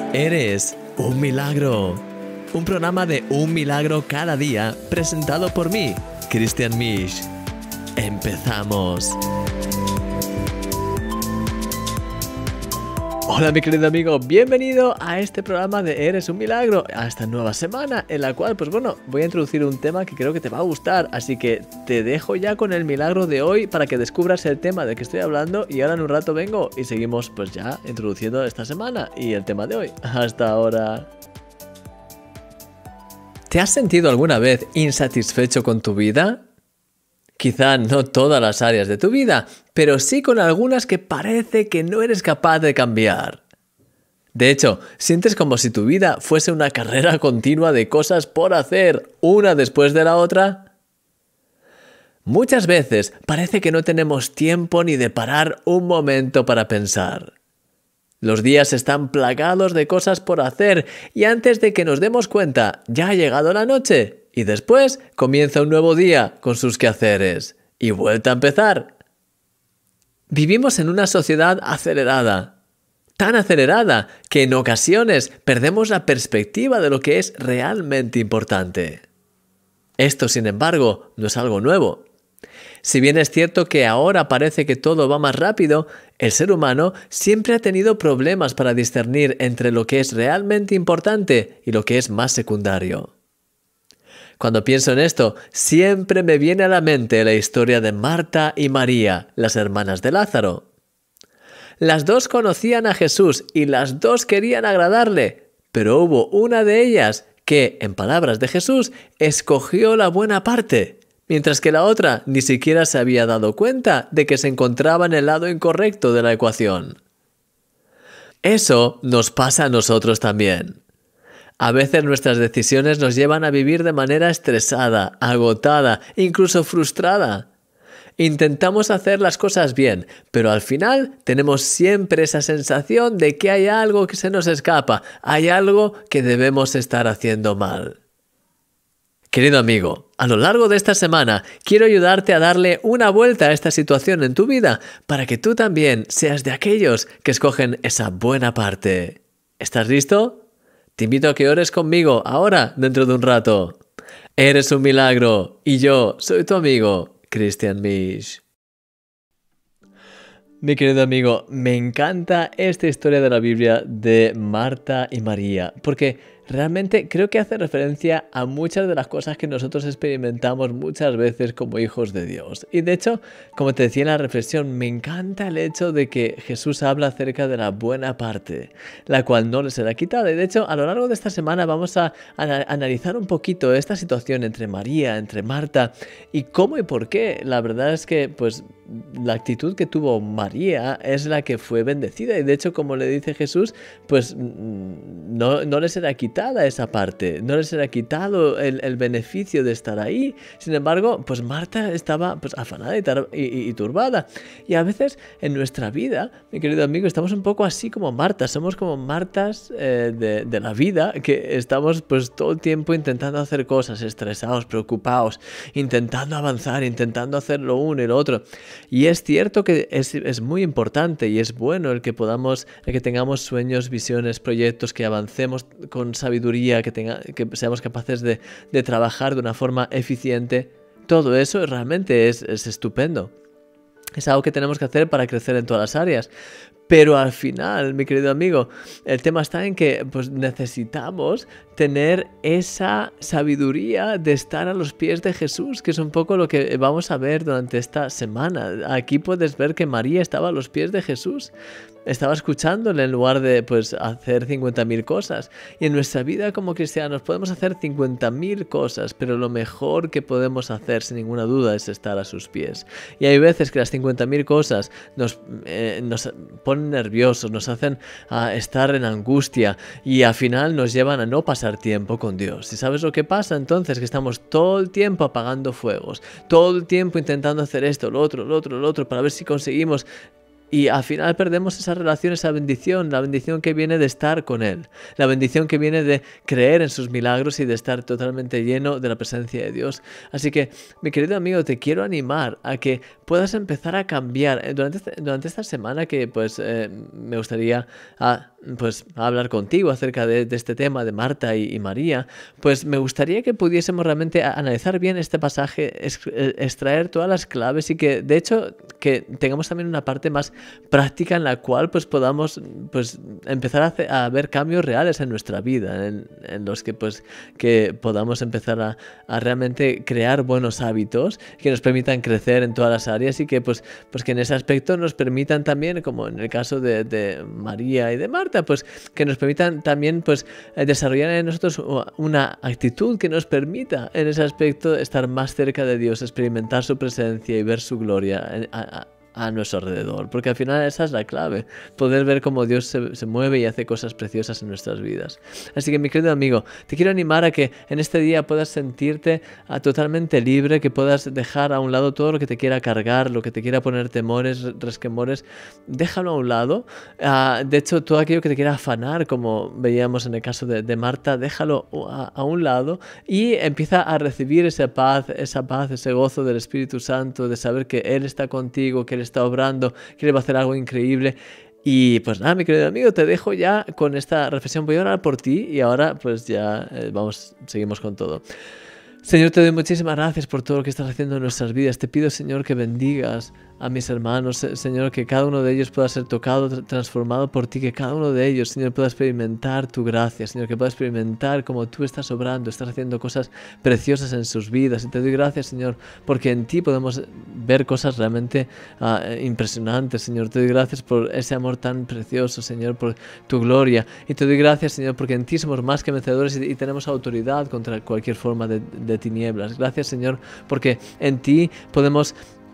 Eres un milagro. Un programa de un milagro cada día presentado por mí, Christian Misch. ¡Empezamos! Hola mi querido amigo, bienvenido a este programa de Eres un Milagro, a esta nueva semana en la cual, voy a introducir un tema que creo que te va a gustar, así que te dejo ya con el milagro de hoy para que descubras el tema de que estoy hablando y ahora en un rato vengo y seguimos ya introduciendo esta semana y el tema de hoy. Hasta ahora. ¿Te has sentido alguna vez insatisfecho con tu vida? Quizá no todas las áreas de tu vida, pero sí con algunas que parece que no eres capaz de cambiar. De hecho, sientes como si tu vida fuese una carrera continua de cosas por hacer, una después de la otra. Muchas veces parece que no tenemos tiempo ni de parar un momento para pensar. Los días están plagados de cosas por hacer y antes de que nos demos cuenta, ya ha llegado la noche. Y después comienza un nuevo día con sus quehaceres y vuelta a empezar. Vivimos en una sociedad acelerada, tan acelerada que en ocasiones perdemos la perspectiva de lo que es realmente importante. Esto, sin embargo, no es algo nuevo. Si bien es cierto que ahora parece que todo va más rápido, el ser humano siempre ha tenido problemas para discernir entre lo que es realmente importante y lo que es más secundario. Cuando pienso en esto, siempre me viene a la mente la historia de Marta y María, las hermanas de Lázaro. Las dos conocían a Jesús y las dos querían agradarle, pero hubo una de ellas que, en palabras de Jesús, escogió la buena parte, mientras que la otra ni siquiera se había dado cuenta de que se encontraba en el lado incorrecto de la ecuación. Eso nos pasa a nosotros también. A veces nuestras decisiones nos llevan a vivir de manera estresada, agotada, incluso frustrada. Intentamos hacer las cosas bien, pero al final tenemos siempre esa sensación de que hay algo que se nos escapa, hay algo que debemos estar haciendo mal. Querido amigo, a lo largo de esta semana quiero ayudarte a darle una vuelta a esta situación en tu vida para que tú también seas de aquellos que escogen esa buena parte. ¿Estás listo? Te invito a que ores conmigo ahora, dentro de un rato. Eres un milagro y yo soy tu amigo, Christian Misch. Mi querido amigo, me encanta esta historia de la Biblia de Marta y María, porque realmente creo que hace referencia a muchas de las cosas que nosotros experimentamos muchas veces como hijos de Dios. Y de hecho, como te decía en la reflexión, me encanta el hecho de que Jesús habla acerca de la buena parte, la cual no le será quitada. Y de hecho, a lo largo de esta semana vamos a analizar un poquito esta situación entre María, entre Marta, y cómo y por qué. La verdad es que, la actitud que tuvo María es la que fue bendecida. Y de hecho, como le dice Jesús, no le será quitada esa parte, no le será quitado el beneficio de estar ahí. Sin embargo, Marta estaba afanada y turbada. Y a veces en nuestra vida, mi querido amigo, estamos un poco así como Marta. Somos como Martas de la vida, que estamos todo el tiempo intentando hacer cosas, estresados, preocupados, intentando avanzar, intentando hacer lo uno y lo otro. Y es cierto que es muy importante y es bueno el que tengamos sueños, visiones, proyectos, que avancemos con sabiduría, que seamos capaces de trabajar de una forma eficiente. Todo eso realmente es estupendo. Es algo que tenemos que hacer para crecer en todas las áreas. Pero al final, mi querido amigo, el tema está en que necesitamos tener esa sabiduría de estar a los pies de Jesús, que es un poco lo que vamos a ver durante esta semana. Aquí puedes ver que María estaba a los pies de Jesús. Estaba escuchándole en lugar de hacer 50.000 cosas. Y en nuestra vida como cristianos podemos hacer 50.000 cosas, pero lo mejor que podemos hacer, sin ninguna duda, es estar a sus pies. Y hay veces que las 50.000 cosas nos ponen nerviosos, nos hacen estar en angustia y al final nos llevan a no pasar tiempo con Dios. ¿Y sabes lo que pasa entonces? Que estamos todo el tiempo apagando fuegos, todo el tiempo intentando hacer esto, lo otro, para ver si conseguimos. Y al final perdemos esa relación, esa bendición, la bendición que viene de estar con Él, la bendición que viene de creer en sus milagros y de estar totalmente lleno de la presencia de Dios. Así que, mi querido amigo, te quiero animar a que puedas empezar a cambiar. Durante esta semana que pues me gustaría pues hablar contigo acerca de este tema de Marta y María, pues me gustaría que pudiésemos realmente analizar bien este pasaje, extraer todas las claves y que de hecho que tengamos también una parte más práctica en la cual pues podamos pues empezar a ver cambios reales en nuestra vida, en los que pues que podamos empezar a realmente crear buenos hábitos que nos permitan crecer en todas las áreas y que pues que en ese aspecto nos permitan también, como en el caso de María y de Marta, pues que nos permitan también pues desarrollar en nosotros una actitud que nos permita en ese aspecto estar más cerca de Dios, experimentar su presencia y ver su gloria a nuestro alrededor, porque al final esa es la clave, poder ver cómo Dios se mueve y hace cosas preciosas en nuestras vidas. Así que mi querido amigo, te quiero animar a que en este día puedas sentirte totalmente libre, que puedas dejar a un lado todo lo que te quiera cargar, lo que te quiera poner temores, resquemores, déjalo a un lado. De hecho, todo aquello que te quiera afanar, como veíamos en el caso de Marta, déjalo a un lado y empieza a recibir esa paz, ese gozo del Espíritu Santo, de saber que Él está contigo, que Él está obrando, que Él va a hacer algo increíble. Y pues nada, mi querido amigo, te dejo ya con esta reflexión. Voy a orar por ti y ahora pues ya seguimos con todo. Señor, te doy muchísimas gracias por todo lo que estás haciendo en nuestras vidas. Te pido, Señor, que bendigas a mis hermanos, Señor, que cada uno de ellos pueda ser tocado, transformado por ti, que cada uno de ellos, Señor, pueda experimentar tu gracia, Señor, que pueda experimentar cómo tú estás obrando, estás haciendo cosas preciosas en sus vidas. Y te doy gracias, Señor, porque en ti podemos ver cosas realmente impresionantes, Señor. Te doy gracias por ese amor tan precioso, Señor, por tu gloria. Y te doy gracias, Señor, porque en ti somos más que vencedores y tenemos autoridad contra cualquier forma de tinieblas. Gracias, Señor, porque en ti podemos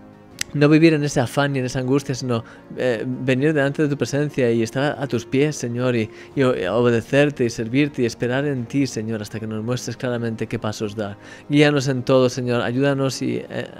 no vivir en ese afán y en esa angustia, sino venir delante de tu presencia y estar a tus pies, Señor, y obedecerte y servirte y esperar en ti, Señor, hasta que nos muestres claramente qué pasos dar. Guíanos en todo, Señor, ayúdanos y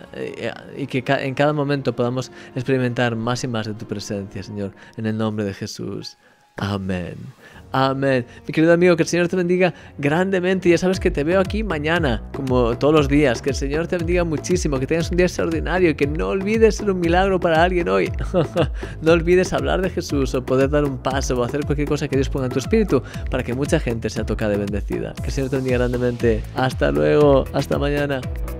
que en cada momento podamos experimentar más y más de tu presencia, Señor, en el nombre de Jesús. Amén. Amén. Mi querido amigo, que el Señor te bendiga grandemente. Ya sabes que te veo aquí mañana, como todos los días. Que el Señor te bendiga muchísimo, que tengas un día extraordinario y que no olvides ser un milagro para alguien hoy. No olvides hablar de Jesús o poder dar un paso o hacer cualquier cosa que Dios ponga en tu espíritu para que mucha gente sea tocada y bendecida. Que el Señor te bendiga grandemente. Hasta luego. Hasta mañana.